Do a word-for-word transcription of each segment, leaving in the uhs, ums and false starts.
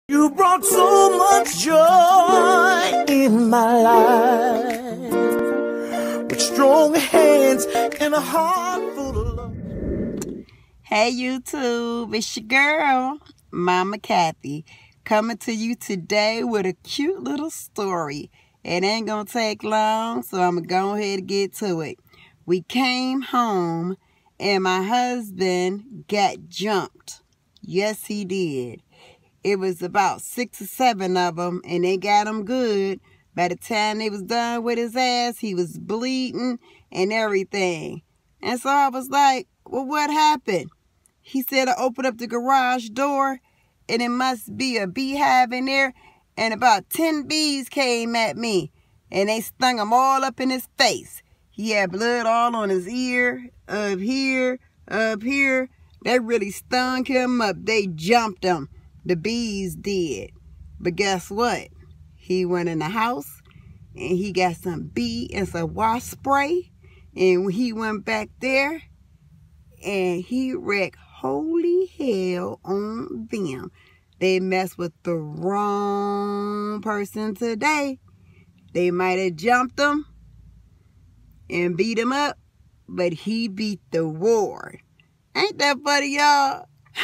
You brought so much joy in my life, with strong hands and a heart full of love. Hey YouTube, it's your girl, Mama Kathy, coming to you today with a cute little story. It ain't gonna take long, so I'm gonna go ahead and get to it. We came home and my husband got jumped. Yes, he did. It was about six or seven of them, and they got him good. By the time they was done with his ass, he was bleeding and everything. And so I was like, well, what happened? He said I opened up the garage door, and it must be a beehive in there, and about ten bees came at me, and they stung him all up in his face. He had blood all on his ear, up here, up here. They really stung him up. They jumped him. The bees did. But guess what? He went in the house and he got some bee and some wasp spray. And he went back there and he wrecked holy hell on them. They messed with the wrong person today. They might have jumped him and beat him up, but he beat the war. Ain't that funny, y'all?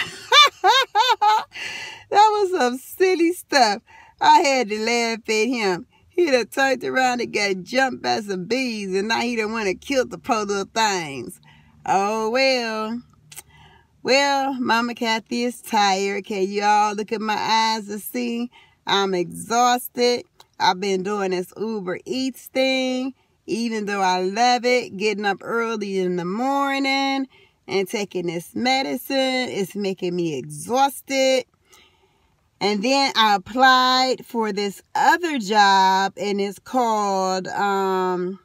That was some silly stuff. I had to laugh at him. He done turned around and got jumped by some bees, and now he done went and killed the poor little things. Oh, well. Well, Mama Kathy is tired. Can y'all look at my eyes to see? I'm exhausted. I've been doing this Uber Eats thing, even though I love it. Getting up early in the morning and taking this medicine, it's making me exhausted. And then I applied for this other job, and it's called, um,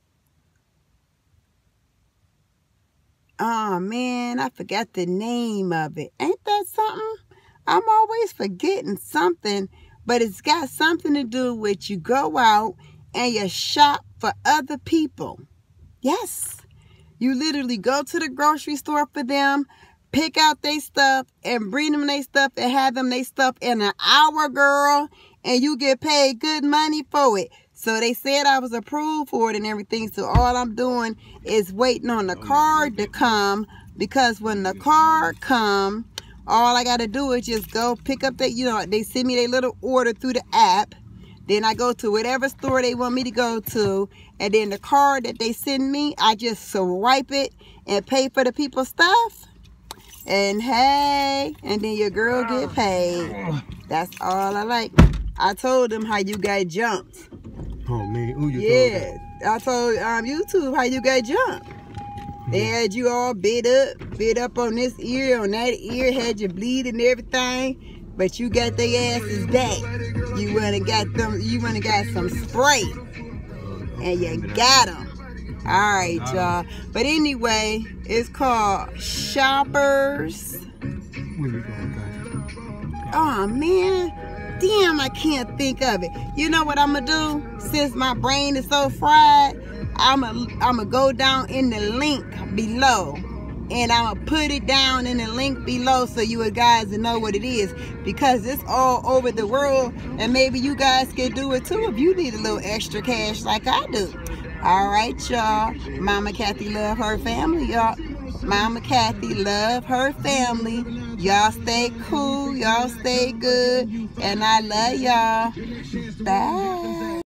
oh man, I forgot the name of it. Ain't that something? I'm always forgetting something, but it's got something to do with you go out and you shop for other people. Yes. You literally go to the grocery store for them, pick out their stuff, and bring them their stuff and have them their stuff in an hour, girl. And you get paid good money for it. So they said I was approved for it and everything. So all I'm doing is waiting on the card to come. Because when the card come, all I got to do is just go pick up that, you know, they send me their little order through the app. Then I go to whatever store they want me to go to. And then the card that they send me, I just swipe it and pay for the people's stuff. And hey, and then your girl get paid. That's all I like. I told them how you got jumped. Oh man, who you yeah, I told um YouTube how you got jumped. They had you all bit up, bit up on this ear, on that ear, had you bleeding and everything. But you got their asses back. You went and got them. You went and got some spray, and you got them. All right, y'all. But anyway, it's called Shoppers. Oh man, damn! I can't think of it. You know what I'm gonna do? Since my brain is so fried, I'm gonna I'm gonna go down in the link below. And I'm going to put it down in the link below so you guys will know what it is. Because it's all over the world. And maybe you guys can do it too if you need a little extra cash like I do. Alright, y'all. Mama Kathy love her family, y'all. Mama Kathy love her family. Y'all stay cool. Y'all stay good. And I love y'all. Bye.